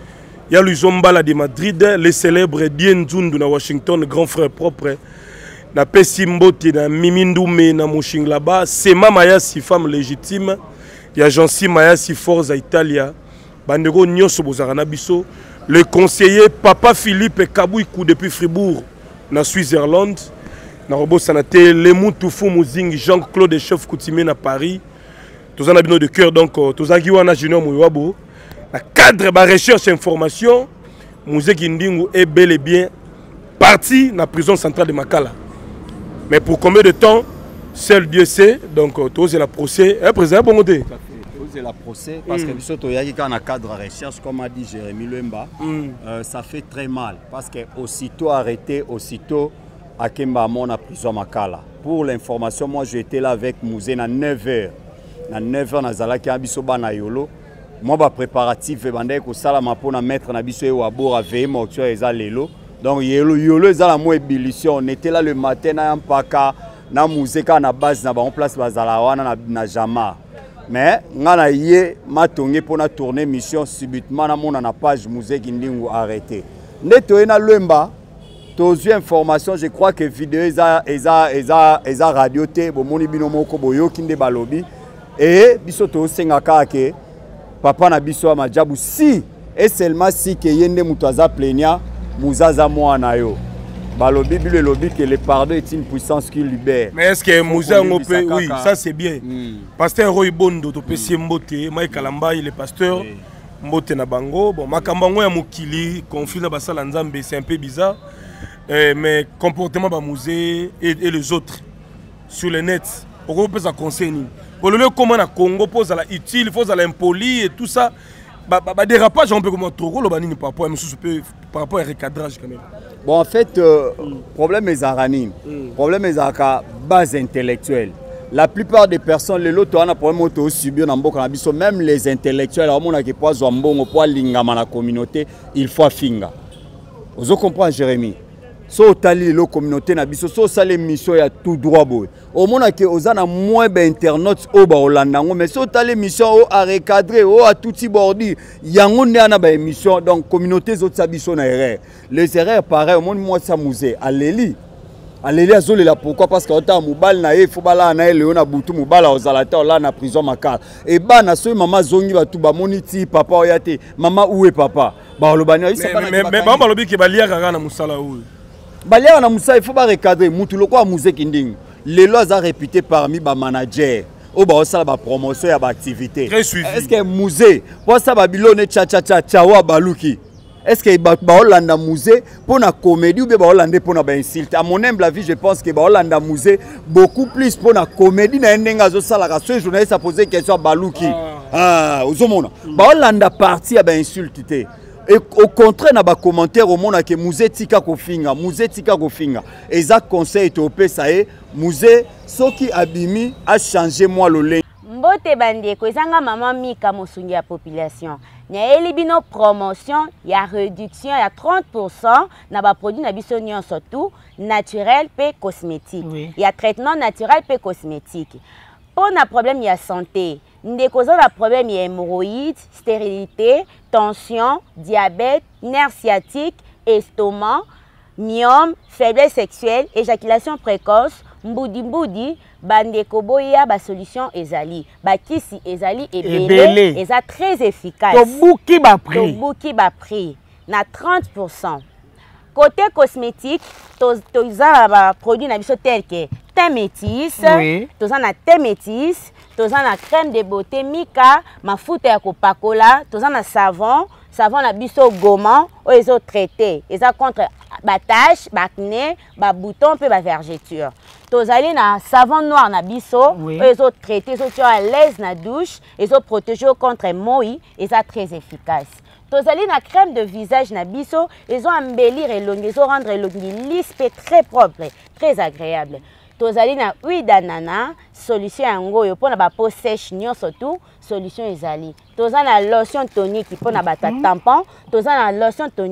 Speaker 5: il y a Luzombala de Madrid, les célèbres Dien Zundu na Washington, grand frère propre. Na Pessimbote, na Mimindoume, na Mouching là-bas. Sema Mayasi, femme légitime. Il y a Jansi Mayasi, Forza Italia. Bandego Nyoso Bozarana Bisso. Le conseiller Papa Philippe Kabouikou depuis Fribourg, na Suisse-Irlande. Na Robo Sanate, Lemou Toufou Mouzing, Jean-Claude Chef Coutimé na Paris. Tous en abino de cœur, donc, tous en Guiwana Junior Mouyabo. La cadre de recherche et information, Mouzé Kindingu est bel et bien parti dans la prison centrale de Makala. Mais pour combien de temps, seul Dieu sait. Donc, tous la procès. Un président, bon côté.
Speaker 4: Tous la procès, parce que surtout, il y a un cadre de recherche, comme a dit Jérémy Lemba, mm. euh, ça fait très mal. Parce que aussitôt arrêté, aussitôt, à Kemba, mon prison Makala. Pour l'information, moi, j'étais là avec Mouzé à neuf heures. À neuf heures, Nazala qui a bisoba na yolo. Moi, je préparatif, je vais mettre na biso et à veiller mortuaire et lelo. Donc, yolo yolo est la moins ébullition. On était là le matin, na mpaka, na museka na base na en place bazalawana na na jama. Mais ngana yé matongé pour na tourner mission subitement na mon na page musée kindingu arrêté. Neto na lemba. Tozu information, je crois que vidéo eza eza eza eza radio té bo moni bino moko boyo kinde balobi et biso to sengaka ke papa na biso Madjabou si et seulement si que yende mutaza plenia muzaza mwana yo balobi bile lobi que le pardon est une puissance qui libère.
Speaker 5: Mais est-ce que Mouza Ngopé, oui, ça c'est bien. Mm. Pasteur Roy Bondo to pesi Mbote, Mike Kalamba il est pasteur Mbote na bango. Bon makambango ya mukili conflit na basala nzambe c'est un peu bizarre. Euh, mais comportement ba Mouzé et, et les autres sur le net. Pourquoi peut ça conseiller? Pour le lieu comment na Congo pose à la utile, il faut à l'impoli et tout ça. Bah, bah, bah dérapage on peut comment trop le banini par rapport à par rapport à recadrage quand même.
Speaker 4: Bon en fait euh, mm. problème est arani. Mm. Problème est à base intellectuelle. La plupart des personnes les loto ana problème auto subir na mboka na biso même les intellectuels on a qui poa zombongo poa lingama na communauté, il faut finga. Vous comprenez Jérémy? So tali la communauté na biso so sale mission ya tout droit boy au mona ke ozana moins ben internautes o ba holandango mais so tali mission o a recadrer o a touti bordi yango ne ana ba émission donc communauté zo biso na erreur les erreurs pareil au monde moi ça musée aleli aleli azole la pourquoi parce que ota mobile na e faut bala na ele na butu mobile ozalata la na prison Makala et ba na so maman zongi ba tout ba moniti papa oyate maman où est papa ba lobani ça
Speaker 5: pas mais mais ba lobi ke ba lia kaka na musala ou
Speaker 4: Balia na Moussa, il faut pas recadrer. Moutuloko a Mouzé Kinding. Les lois a réputé parmi les managers. Ou ba osala ba promotion ya ba activité.
Speaker 5: Très suivi.
Speaker 4: Est-ce que Mouzé, pour ça Babylone cha cha cha chawa baluki. Est-ce que ba Hollanda Mouzé pour na comédie ou bien ba Hollanda pour na ba insulte. À mon humble avis, je pense que ba Hollanda Mouzé beaucoup plus pour na comédie na ndenga zo sala ka ce journaliste a posé question à baluki. Ah, ozomona. Ba Hollanda parti à ba insulte. Et au contraire, na ba commentaire au monde que Mouzé tika kofinga, Mouzé tika kofinga. Et ça conseil to pe ça est Mouzé soki abimi a changé moi le lait.
Speaker 8: Mbote bandi ko ezanga maman Mika mosungi ya population. Nya elibino promotion ya réduction ya trente pour cent na ba produit na biso nyon surtout naturel pe cosmétique. Oui. Ya traitement naturel pe cosmétique. Pour na problème ya santé. Ndeko za problème ya hémorroïdes, stérilité, tension, diabète, nerf sciatique, estomac, myome, faiblesse sexuelle, éjaculation précoce, mboudi mboudi, bandeko boya ba solution ezali. Ba kisi ezali ebele, eza très efficace.
Speaker 9: To bouki ba prix.
Speaker 8: To bouki ba prix na trente pour cent. Côté cosmétique, to to za produit na biso tel que thé métis, oui. To za na thé métis, to za na crème de beauté Mika, mafuta ya kopakola, to za na savon, savon na biso gommant, o ezo traité, eza contre ba tache, ba acné, ba bouton pe ba vergeture. To zali na savon noir na biso, oui. O ezo traité, so tu à l'aise na douche, ezo protéger contre moi, eza très efficace. Tozali na crème de visage na biso, ils ont embellir et ils ont rendre l'ongli lisse et très propre, très agréable. Tozali na huile d'ananas, solution yango yo pour na ba peau sèche nyon surtout, solution ezali. Tozali na lotion tonique pour na ba tampon, tozali na lotion tonique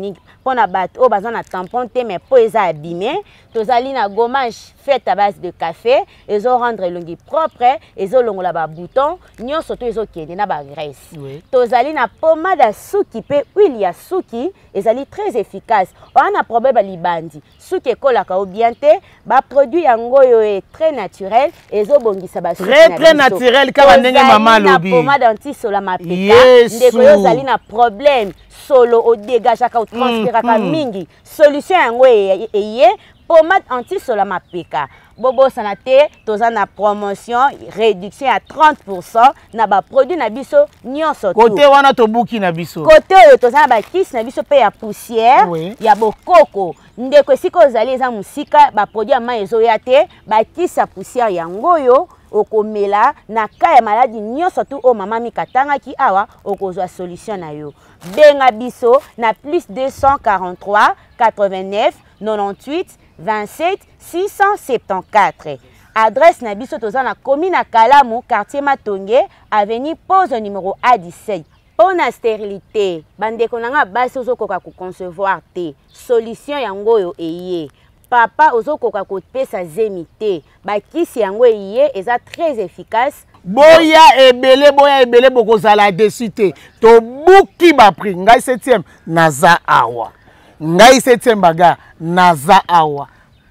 Speaker 8: pour na bateau oyo baza na tampon te mais po eza abîmé tozali na gommage faite à base de café ezo rendre elongi propre ezolongola babouton nyonso to ezokende na bagraisse tozali na pommade ya suki mpe huile ya suki ezali très efficace oya na problème ya libandi suki ekolaka o bien te baproduit yango oyo e très naturel ezobongisa basuki
Speaker 9: très très naturel kaka ndenge mama alobi
Speaker 8: na pommade antisola mapeka ndeko yo ozali na problème solo odegageaka otranspiraka mingi solution yango eye pommade antisola mapeka bobosana te toza na promotion réduction à trente pour cent na baproduit na biso nyonso
Speaker 9: côté wana tobuki na biso
Speaker 8: côté oyo toza na bakisi na biso mpe ya poussière ya bokoko ndeko esika ozali eza mosika baproduit ya mai ezoya te bakisi ya poussière yango oyo okomela na ka ya maladi nyonso tu o mama mikatangaki awa okozwa solution na yo benga biso na plus deux cent quarante-trois quatre-vingt-neuf quatre-vingt-dix-huit vingt-sept six cent soixante-quatorze. Adresse na biso toza na commune à Kalamu, quartier Matonge, avenue Pose numéro A dix-sept. Pour la stérilité, bandeko nanga basi ozokoka ko concevoir te. Solution yango yo eye. Papa ozokoka ko pesa zemité. Bakisi yango eye eza très efficace.
Speaker 9: Boya ebele boya ebele bokozala dessus te. To buki ba prix ngai septième naza awa. Ngai septième baga naza awa.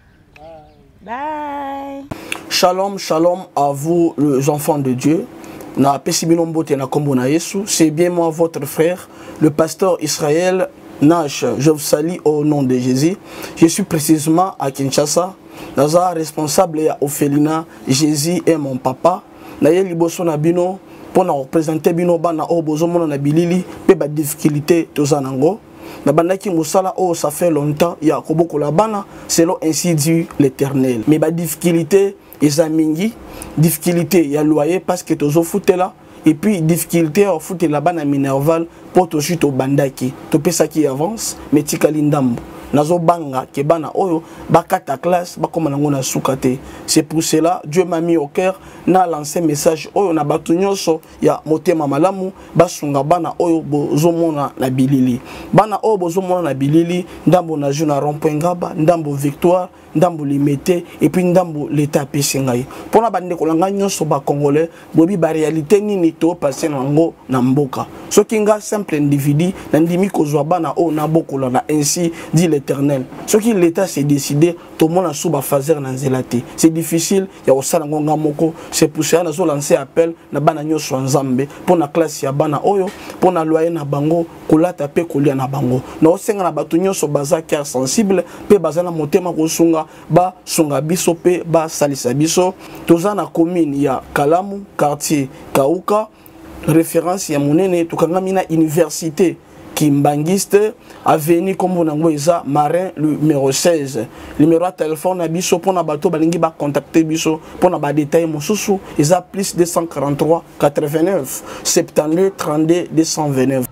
Speaker 8: Bye.
Speaker 3: Shalom, shalom à vous les enfants de Dieu. Na pesibinombote na kombo na Yesu, c'est bien moi votre frère, le pasteur Israël Nash. Je vous salue au nom de Jésus. Je suis précisément à Kinshasa. Naza responsable ya Ophelina, Jésus est mon papa. Na ye liboso na bino pour na représenter bino bana o bozo mona na bilili pe ba difficulté tozanango. Na bandaki musala oh ça fait longtemps ya koboko la bana selon ainsi dit l'Éternel. Mais ba difficulté ezamingi difficulté ya loyer parce que tozo foutela et puis difficulté au foot la bana minerval pour to chute au bandaki to pesa qui avance mais tikali ndambo nazo banga ke bana oyo bakata classe bakoma nango na sukate. C'est pour cela Dieu m'a mis au cœur na lancé message oyo na batu nyonso ya motema malamu basunga bana oyo bozomona na bilili bana oyo bozomona na bilili ndambo na juna rond-point ngaba ndambo victoire ndambo limité et puis ndambo l'état pesingai pona bande kolanga nyonso ba congolais bobi ba réalité nini to passer nango na mboka soki nga simple individu na ndimi kozwa bana oyo na bokola na ainsi dit l'Éternel. Ce qui l'État s'est décidé, tout le monde a sous ba fazer na zelate. C'est difficile, il y a aussi ngonga moko. C'est pour ça que nous lancé appel na bana nyoso nzambe pour na classe ya bana oyo, pour na loyer na bango, kolata pe kolia na bango. Na osenga na batu nyoso baza cœur sensible, pe baza na motema ko sunga ba sunga biso pe ba salisa biso. Toza na commune ya Kalamu, quartier Kauka, référence ya monene tukanga mina université Kimbangiste, avenue comme on a marin numéro seize. Numéro de téléphone à biso pour na bateau balingi ba contacter biso pour na ba détail mon sousou ils a plus deux cent quarante-trois quatre-vingt-neuf soixante-douze trente-deux deux cent vingt-neuf.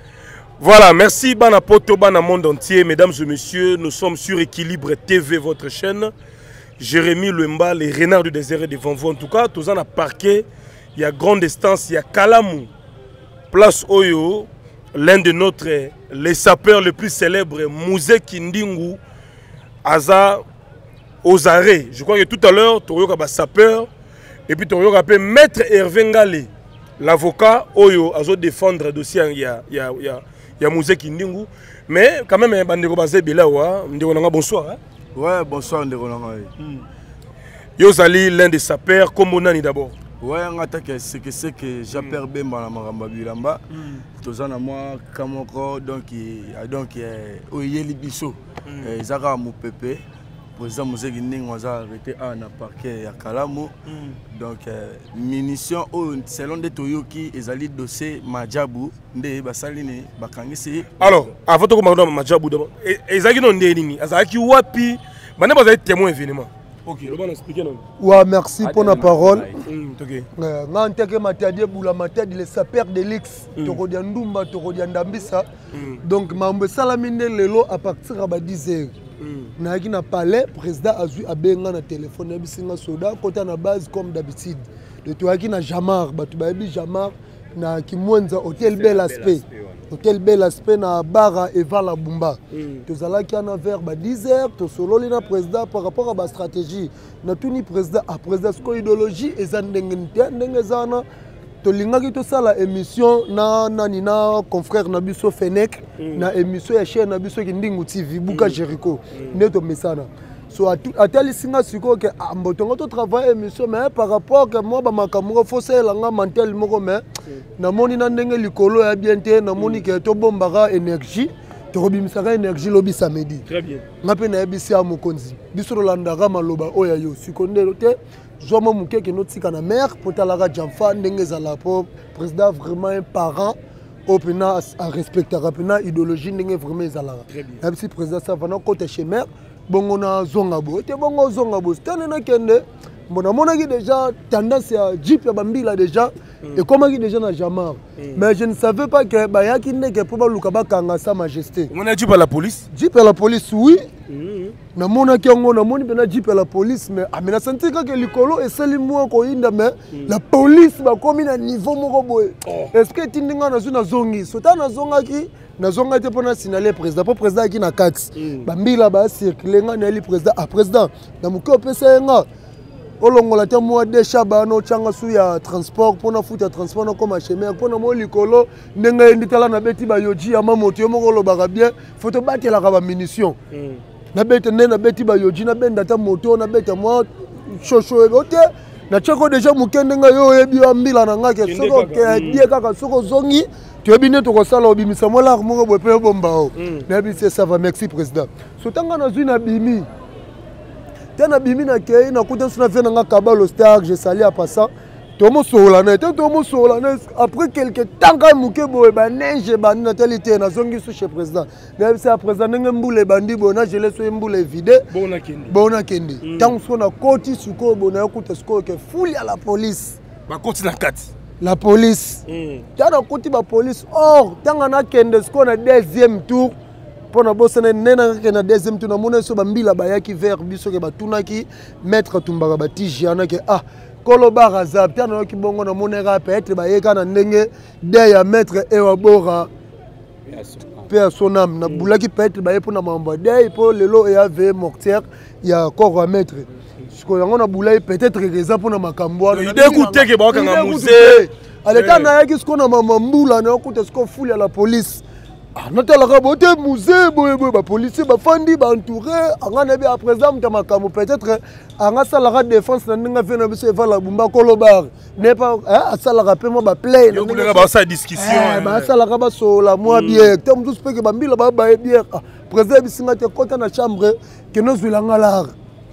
Speaker 5: Voilà, merci bana poto bana monde entier mesdames et messieurs, nous sommes sur Équilibre T V votre chaîne. Jérémy Lemba, les renards du désert devant vous en tout cas, tous en a parqué, il y a grande distance, il y a Kalamu. Place Oyo. L'un de notre, les sapeurs les plus célèbres, Mouzé Kindingu, Aza, aux arrêts. Je crois que tout à l'heure, tu as un sapeur, et puis tu as appelé Maître Hervé Ngale, l'avocat, Oyo, Azo défendre le dossier, il y a, il y a, il y a, il y a Mouzé Kindingu. Mais quand même, Bandeko Bazé Belawa, bonsoir. Hein?
Speaker 3: Ouais, bonsoir, Ndeko Nanga.
Speaker 5: Yozali, l'un des sapeurs, comme on a d'abord.
Speaker 3: Ouais, on attaque ce que c'est que j'appelle bien dans la maramba bilamba. Tous en moi kamoko donc donc oyeli biso. Zaka mu pepe. Pour ça musée ning waza arrêté à na parquet ya Kalamu. Donc munitions selon des toyoki ezali dossier Majabu nde basaline bakangisi.
Speaker 5: Alors, avant de commencer Majabu d'abord. Ezaki non ndé nini? Azaki wapi? Bana bazali témoin événement. Ok, le bon expliquer non.
Speaker 2: Ouais, merci pour la parole.
Speaker 5: OK.
Speaker 2: Nga nteke matadi bula matadi les sapeurs de l'X, Torodia Ndumba, Torodia Ndambisa. Donc mambe salamine lelo à partir de dix heures. Na qui na palais président azu abenga na téléphone bisinga soda côté na base comme d'habitude. De toi qui na Jamar, batu babi Jamar na Kimwenza hôtel Bel Aspect. hôtel bel aspect na bara eva la bumba tozalaki ana vers ba dix heures tosololi na président par rapport à ba stratégie na tuni président a président ko idéologie eza ndenge nte ndenge zana tolingaki tosala émission na nani na confrère na biso Fenech na émission ya chaîne na biso ki Ndingu T V Buka Jericho nde tomesana so atali singa siko ke ambotongo to travailler émission mais par rapport que moi ba makamuro fose langa mental moko mais na moni na ndenge likolo ya bien te na moni ke to bombara énergie to robimisaka énergie lobi samedi
Speaker 5: très bien
Speaker 2: ngape na yebisi ya mokonzi biso landaka maloba oya yo siko ndelo te Jomo muke ke notika na mère potalaka jamfa ndenge za la po président vraiment un parent opena à respecter rapena idéologie ndenge vraiment ezalaka même si président ça va na côté chez mère bongo na zonga bo te bongo zonga bo stane na kende mbona monaki déjà tendance ya jeep ya bambila déjà et comment qui déjà na jamar mais je ne savais pas que ba yaki ndeke po ba luka ba kanga sa majesté
Speaker 5: on a jeep à la police
Speaker 2: jeep à la police oui na mona ki ngo na moni bena jeep à la police mais amena senti ka ke likolo eseli mo ko inda mais la police ba komi na niveau moko boye est-ce que tindinga na zuna zongi sota na zonga ki na zonga te pona signaler président pour président ki na kati bambila ba circuler nga na li président a président na muko pesa nga olongola te mois de chabano changa su ya transport pona futa transport na koma chemin pona mo likolo ndenge nditala na beti ba yoji ya mamoto moko lo baka bien photo batela ka ba munition na beti na beti ba yoji na benda ta moto na beti mo chocho ebote na chako déjà mukende nga yo yebi ambila na ngake soko ke die kaka soko zongi tu yebi ne to ko sala obimisa mo la mo bo pe bomba o na bi c'est ça va merci président so tanga na zui na bimi tena bimi na kei na kuta suna fait nga kabalo star je sali à passant tomo sola na te tomo sola na après quelques temps quand muke boye ba neige ba na talité na zongi sous chez président na c'est président nga mbule bandi bona je laisse mbule vide
Speaker 5: bona kendi
Speaker 2: bona kendi tant so na koti suko bona kuta suko ke fuli à la police
Speaker 5: ba koti na kati
Speaker 2: la police tana koti ba police or tanga na kende suko na deuxième tour pona bosana nena ke na deuxième tour na mona so bambila bayaki vers biso ke batunaki maître tumbaka batijana ke ah kolo baraza tana ki bongo na mona ka peut-être bayeka na ndenge de ya maître ewa bora personam na bulaki peut-être baye pona mamba de po lelo e ave mortière ya corps à maître siko yango na bulai peut-être raison pona makambo
Speaker 5: na ide kuteke ba kanga musée
Speaker 2: aleta na yaki siko na mamambula na okuta siko fuli à la police ah natalaka bote musée boye boye ba policier ba fandi ba entouré anga na bi à présent mutama kamu peut-être anga salaka défense na ninga vena biso eva la bumba kolobar n'est pas hein salaka pe mo ba play
Speaker 5: na ninga ba sa discussion
Speaker 2: ba salaka ba so la moi bien tom tous pe ke ba mbila ba ba bien président bisinga te kota na chambre que nous zulanga lar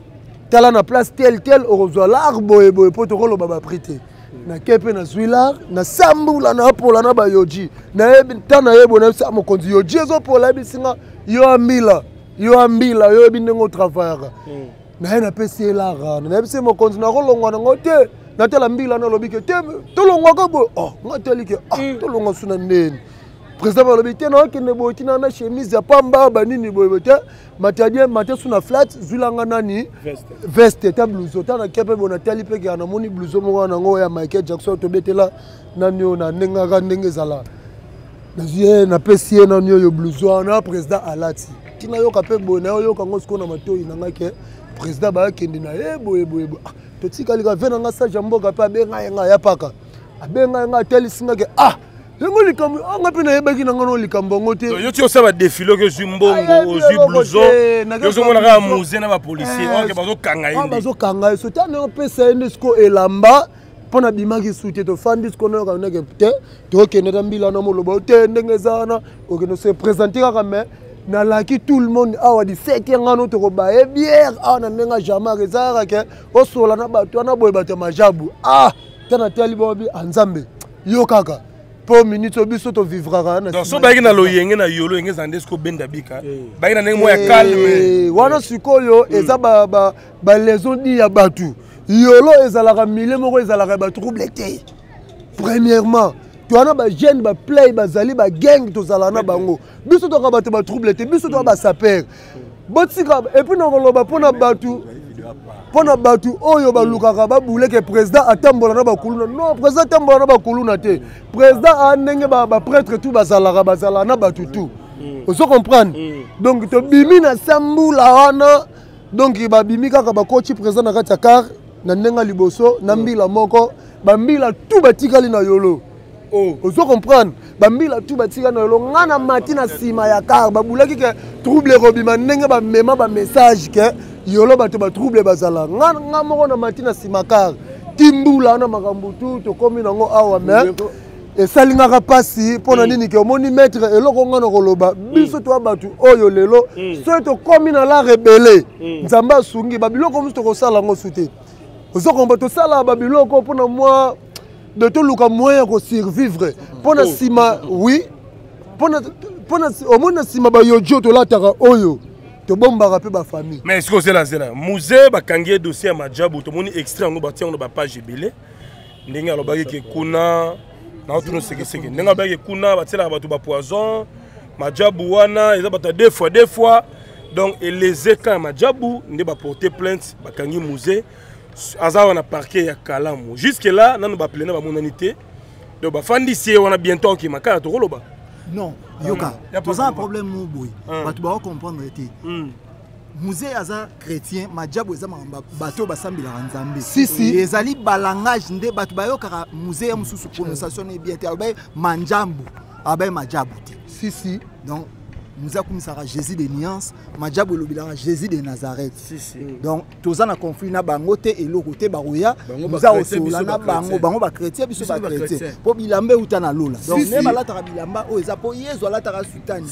Speaker 2: tala na place tel tel au zolar boye boye poto kolo ba ba prité na kepe na zuilar na sambula na pola na bayoji na tana yebo na sa mokonzi yoji ezo pola bisinga yo ambila yo ambila yo binengo travailler na na pesi lara na bise mokonzi na rolongwa na ngote na tela mbila na lobike te tolongwa ka bo oh ngateli ke ah tolongwa suna nene président balobi te na kende boyti na na chemise ya pamba banini boye te matadie mate suna flat zulanga nani veste ta blouson ta na kepe bona tali pe ke na moni blouson mo na ngo ya Michael Jackson to betela na nyo na nenga ga ndenge zala na zie na pesie na nyo yo blouson na président alati tina yo ka pe bona yo ka ngo siko na matoi na ngake président ba kende na e boye boye to tika lika vena nga sa jambo ka pa be nga nga ya paka abenga nga teli singa ke ah yango likambo anga pe na yebaki na ngano likambo ngote
Speaker 5: yo ti osaba défilé que zumbongo ozu blouson yo zo mona ka musée na ba policier ok bazo kanga yende
Speaker 2: bazo kanga so tana pesa ende sko elamba pona bimaki soute to fandi sko no ka neke te to kende tambila na moloba te ndenge zana ok no se présenter ka mais na laki tout le monde awa di fete ngano to ko bae bière ah na nenga jamais rezara ke osola na bato na boye bato majabu ah tana tali bobi anzambe yo kaka pour minute biso to vivra na
Speaker 5: donc so baiki na loyenge na yolo yenge zandesko benda bika baiki na ndenge mo ya calme
Speaker 2: wana sikoyo eza ba ba ba leson di ya batu yolo ezalaka mille moko ezalaka ba trouble te premièrement tu as ba jeune ba play ba zali ba gang to zala na bango biso to ka batu ba trouble te biso to ba saper botika et puis na koloba pona batu mpona bato oyo balukaka babule ke président atambola na bakuluna non président atambola na bakuluna te président andenge baprêtre tout bazalaka bazalaka na bato tout ozo comprendre donc tobimi na sambula wana donc babimi kaka bakoci président na kati ya kar na ndenga liboso na mbila moko bambila tout batikali na yolo ozo comprendre bambila tout batikali na yolo nga na mati na nsima ya kar babulaki ke trouble ekobima ndenge bamema bamessage ke yolo bato batrouble bazala nga nga moko na mati na nsima kar timbula na makambo tu tokomi nango awa me esalingaka mpasi mpo na nini ke omoni maître eloko nga na koloba biso toya bato oyo lelo soki tokomi na la rebele nzambe asungi babiloko mosu tokosala yango su te ozokomba tosala babiloko mpona mwa de toluka moyen ya kosurvivre mpona nsima oui mpona omoni na nsima bayojo tolataka oyo tobombaka mpe bafamille
Speaker 5: mais est-ce que ozela zela musée bakangi ye dossier ya majabu tomoni extrait yango batia yango na bapage ebele ndenge alobaki ke kuna naotuna sekeseke ndenge alobaki ke kuna batielaka bato bapoison majabu wana eza bato ya deux fois deux fois donc elezeka ya majabu nde baporte plainte bakangi musée aza wana parquet ya kalamu jusque là nanu baplena bamonani te donc bafandisi ye wana bientôt okima kaka tokoloba
Speaker 1: non yoka toza un problème mo boye bato bakocomprendre te musée aza chrétien majabu eza makambo bato basambelaka nzambe ezali balangage nde bato bayokaka musée ya mosusu prononciation na ebia te alobai manjambu alobai majabu te
Speaker 2: sisi
Speaker 1: donc musée akumisaka Jésus de Nuance majabu elobilaka Jésus de Nazareth donc toza na conflit na bango te eloko te baroya muza osola na bango bango bachrétien biso bachrétien mpo bilamba euta na lola donc ne balataka bilamba oyo eza mpo yezu alataka sutani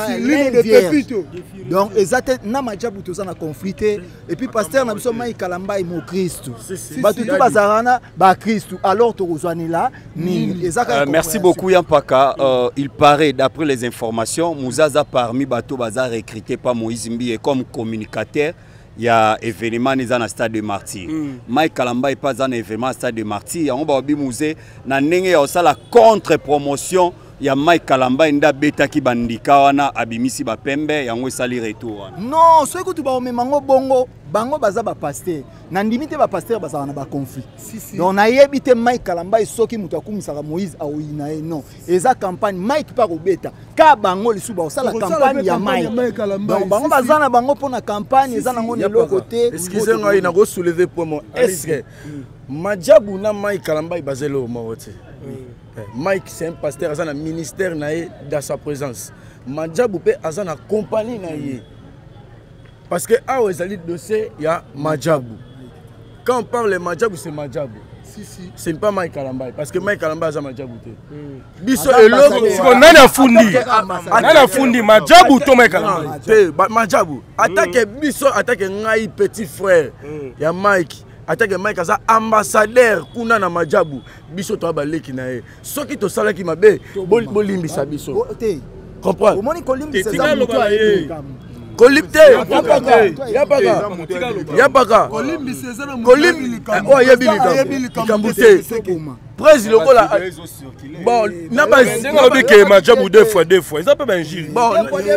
Speaker 1: donc eza te na majabu toza na conflit te et puis pasteur na biso mai kalambai mo Kristu bato tu bazalaka na bakristu alors tokozwanela nini ezaka
Speaker 4: merci beaucoup Yampaka il paraît d'après les informations muzaza parmi bateaux bazar recruté par Moïse Mbie comme communicateur il y a événement dans le stade de Martyr Mike Kalamba est pas dans événement stade de Martyr on va musée na ndenge ya osala contre promotion ya Mike Kalamba nda beta ki bandika wana abimisi ba pembe yango esali retour
Speaker 1: non ce que tu ba memango bongo bango baza ba pasteur na ndimite ba pasteur baza na ba conflit donc na yebite Mike Kalamba soki mutu akumisaka Moïse aoyina e non eza campagne Mike pa kobeta ka bango lisu ba osala campagne ya Mike donc bango baza na bango pona campagne eza nango ne lo côté
Speaker 3: excusez moi ina go soulever pour moi est-ce que majabu na Mike Kalamba bazelo mawote Mike c'est un pasteur azana ministère naé dans sa présence majabu pe azana compagnie naé parce que awa ezali dossier ya majabu quand on parle de majabu c'est majabu si si c'est pas Mike Kalamba parce que Mike Kalamba azana majabu te biso eloko
Speaker 5: siko nani afundi nani afundi majabu to Mike Kalamba
Speaker 3: te majabu attaque biso attaque ngai petit frère ya Mike attaque Mike aza ambassadeur kuna na majabu biso to baleki na ye soki to salaki mabe bolimbisa biso comprendre
Speaker 1: omoni kolimbisa za mutu aye
Speaker 3: kolipte yapaka yapaka yapaka
Speaker 2: kolimbisa za na
Speaker 3: kolimbisa oh yebilika kambute presse lokola bon na ba
Speaker 5: zinga bike majabu deux fois deux fois ça peut ben jiri
Speaker 3: bon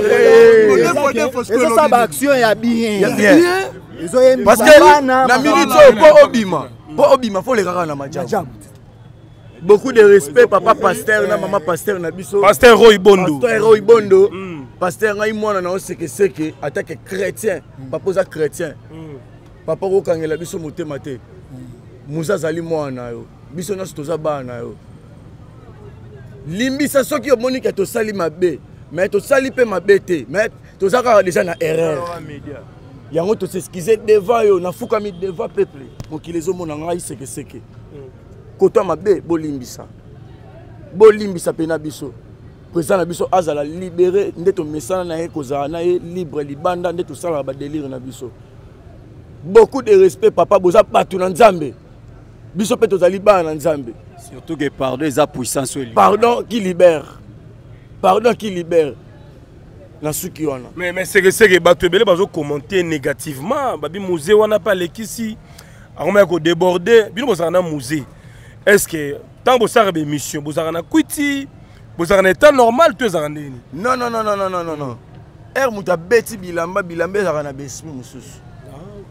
Speaker 1: deux fois deux fois c'est ça ba action ya bien
Speaker 3: ya bien parce que na milito po obima po obima faut les rara na majabu beaucoup de respect papa pasteur na maman pasteur na biso
Speaker 5: pasteur Roy Bondo
Speaker 3: pasteur Roy Bondo pasteur ngai mwana na oseke seke attaque chrétien papa za chrétien papa ko kangela biso motema te muza zali mwana yo biso na toza bana yo limbisa soki omoni ke to sali mabe mais to sali pe mabe te mais toza ka déjà na erreur yango to s'excuser devant yo na fukami devant peuple mokilezo mona ngai seke seke koto mabe bolimbisa bolimbisa pena biso président na biso azala libéré ndeto mesana na ye kozala na ye libre libanda ndeto sala ba délire na biso beaucoup de respect papa boza batu na nzambe biso pe tozali ba na nzambe
Speaker 4: surtout que pardon eza puissance
Speaker 3: pardon qui libère pardon qui libère na suki wana
Speaker 5: mais mais c'est que c'est que bato ebele bazo commenter négativement babi musée wana pas lekisi akoma ko déborder bino bozana na musée est-ce que tant bosara be mission bozana na kwiti bozana na état normal tu ezana ndeni
Speaker 3: non non non non non non non er muta beti bilamba bilamba ezana na besmi mususu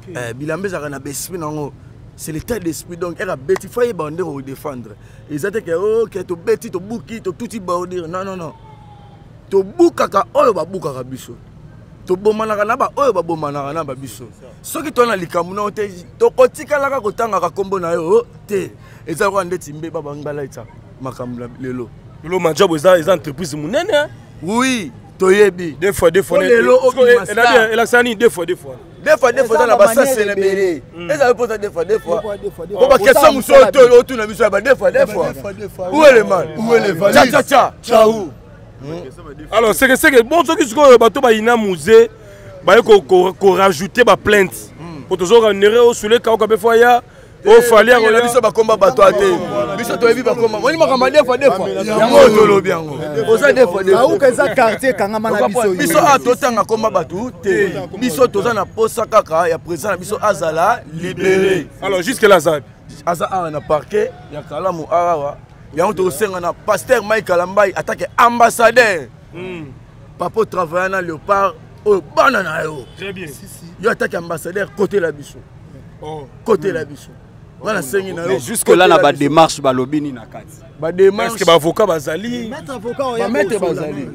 Speaker 3: Bilambe ça na esprit nango. C'est l'état d'esprit donc elle a bêti faut y bander au défendre. Ils étaient que oh que to bêti to buki to tout y bander. Non non non. To bukaka oyo ba bukaka biso. To bomanaka na ba oyo ba bomanaka na ba biso. Soki to na likamu na te to kotika la ka kotanga ka kombo na yo te. Eza ko ndeti mbe baba ngala ita makamla lelo.
Speaker 5: Lelo manjob eza eza entreprise munene hein?
Speaker 3: Oui, toyebi.
Speaker 5: Deux fois deux fois.
Speaker 3: Lelo
Speaker 5: elle a bien elle a sani deux fois deux fois.
Speaker 3: Deux fois deux fois na ba ça célébrer. Eza po deux fois deux fois. Ko ba question muso to otu na biso ba deux fois deux fois. Où est le mal? Où est le valise? Tcha tcha. Ciao.
Speaker 5: Alors c'est que c'est que bon ce qui se bateau ba ina musée ba ko ko rajouter ba plainte. Pour toujours rendre au sous les cas au foya. Oh, fallait
Speaker 3: qu'on a biso ba combat bato até. Biso to ebi ba combat. Moi ni makamba deux fois deux fois. Yango to lo bien. Oza deux fois deux fois.
Speaker 1: Au kaza quartier kangama na biso.
Speaker 3: Biso a totanga combat bato te. Biso toza na posa kaka ya président biso azala libéré.
Speaker 5: Alors jusque là ça.
Speaker 3: Aza a na parquet ya kalamu arawa. Yango to senga na pasteur Mike Lambai attaque ambassadeur. Papa travailler na Léopard au banana yo.
Speaker 5: Très bien.
Speaker 3: Yo attaque ambassadeur côté la biso. Oh, côté la biso.
Speaker 4: Mais jusque là la démarche balobini na kati.
Speaker 3: Ba démarche
Speaker 5: est-ce que ba avocat bazali?
Speaker 1: Maître avocat
Speaker 3: ba maître bazali.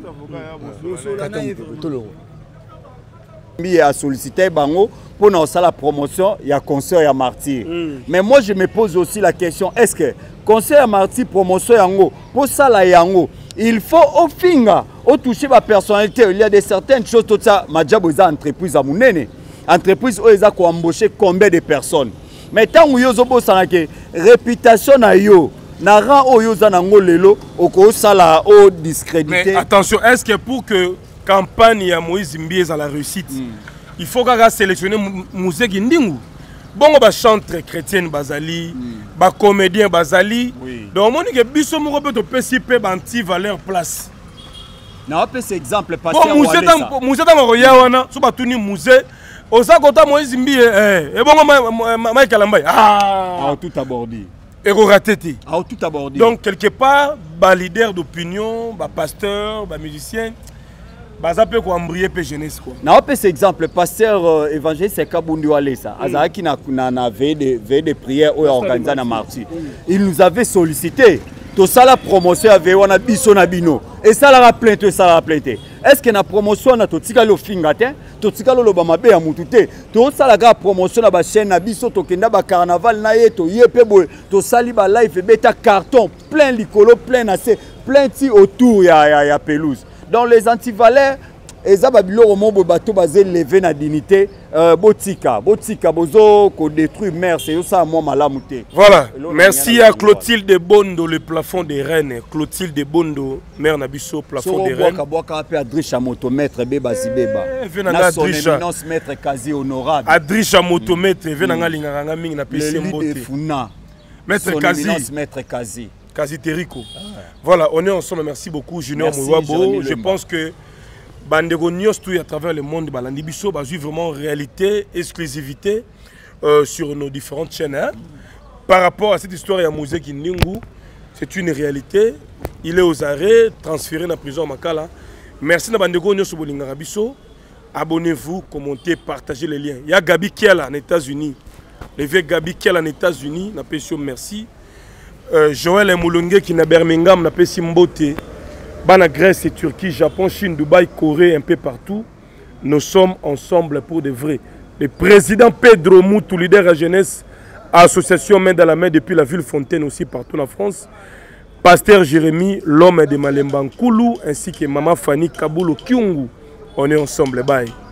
Speaker 4: Il a sollicité bango pour nous faire la promotion il y a concert ya martyr. Mais moi je me pose aussi la question est-ce que concert ya martyr promotion yango pour ça la yango il faut au finga au toucher ma personnalité il y a des certaines choses tout ça majabo za entreprise à munene entreprise où ils ont embauché combien de personnes. Mais tant que vous avez une réputation, vous avez une discrédité.
Speaker 5: Mais attention, est-ce que pour que la campagne de Moïse Mbié à la réussite, mm. il faut qu'on sélectionne musée Gindingu? Bon, on va chanter chrétien Bazali, on comédien Bazali. Donc, on dit que Bisso Mourobe peut participer à une valeur place.
Speaker 4: Non, on peut exemple passer
Speaker 5: bon, musée dans musée dans Royawana, sur batuni musée. Osa kota Moïse Mbié eh et bon Mike Lambai ah
Speaker 4: a tout abordé.
Speaker 5: Et raté.
Speaker 4: A tout abordé.
Speaker 5: Donc quelque part ba leader d'opinion, ba pasteur, ba musicien, ba ça peut ko embrier pe jeunesse quoi.
Speaker 4: Na on peut cet exemple pasteur euh, évangéliste Kabundu Walesa, azaki na na na veille de veille de prière au organisé na martyr. Il nous avait sollicité tout ça la promotion avait on a biso na bino et ça la plainte ça la plainte. Est-ce que la promotion na totika lo fingatin totika lo ba mabe ya mutute to sala ga promotion na ba chaîne na biso to kenda ba carnaval na ye to yepe boy to sali ba live beta carton plein likolo plein assez plein ti autour ya ya, ya pelouse. Dans les antivaleurs eza babilo au monde bateau basé lever na dignité euh, botika botika bozo ko détruire mer c'est ça moi malamute.
Speaker 5: Voilà, merci à Clotilde Bondo le plafond des reines, Clotilde Bondo mère nabiso plafond des reines.
Speaker 4: Boka boka pe Adrisha motomètre beba zibeba.
Speaker 5: Na son
Speaker 4: éminence maître quasi honorable.
Speaker 5: Adrisha motomètre venanga linga nga mingi na pesi mbote. Maître quasi
Speaker 4: maître quasi.
Speaker 5: Quasi Terrico. Voilà, on est ensemble, merci beaucoup Junior Mouwabo. Je pense que Bandego Nyos à travers le monde, Balandi Bisso, bah, vraiment réalité, exclusivité euh, sur nos différentes chaînes. Hein. Par rapport à cette histoire, il y a Mouzé Kindingu, c'est une réalité. Il est aux arrêts, transféré dans la prison Makala. Merci à Bandego Nyos Bolingara Bisso. Abonnez-vous, commentez, partagez les liens. Il y a Gabi Kiel en États-Unis. Le vieux Gabi Kiel en États-Unis, n'a pas merci. Euh, Joël Moulongue qui n'a Birmingham, n'a pas Mbote. Bana Grèce et Turquie, Japon, Chine, Dubaï, Corée, un peu partout. Nous sommes ensemble pour de vrai. Le président Pedro Moutou, leader à jeunesse, association main dans la main depuis la ville Fontaine aussi partout en France. Pasteur Jérémy, l'homme de Malemba Nkulu, ainsi que Maman Fanny Kaboulou Kyungu. On est ensemble, bye.